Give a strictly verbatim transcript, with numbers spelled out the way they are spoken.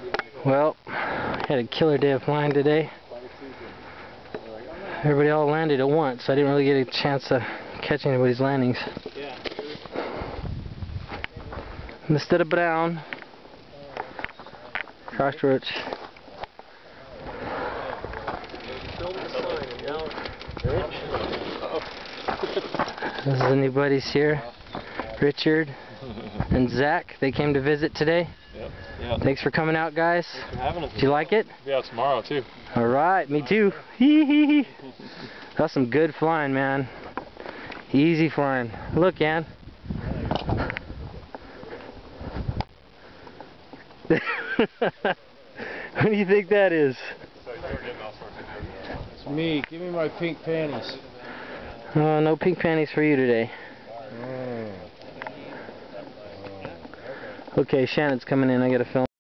Well, had a killer day of flying today. Everybody all landed at once, so I didn't really get a chance to catch anybody's landings. Instead of brown, cockroach. This is the new buddies here, Richard and Zack. They came to visit today. Yep. Yep. Thanks for coming out, guys. Thanks for having us. Did you like it? Yeah, tomorrow too. All right, me too. Hee hee hee. That's some good flying, man. Easy flying. Look, Ann. What do you think that is? It's me. Give me my pink panties. Oh, no pink panties for you today. Oh. Okay, Shannon's coming in. I gotta film.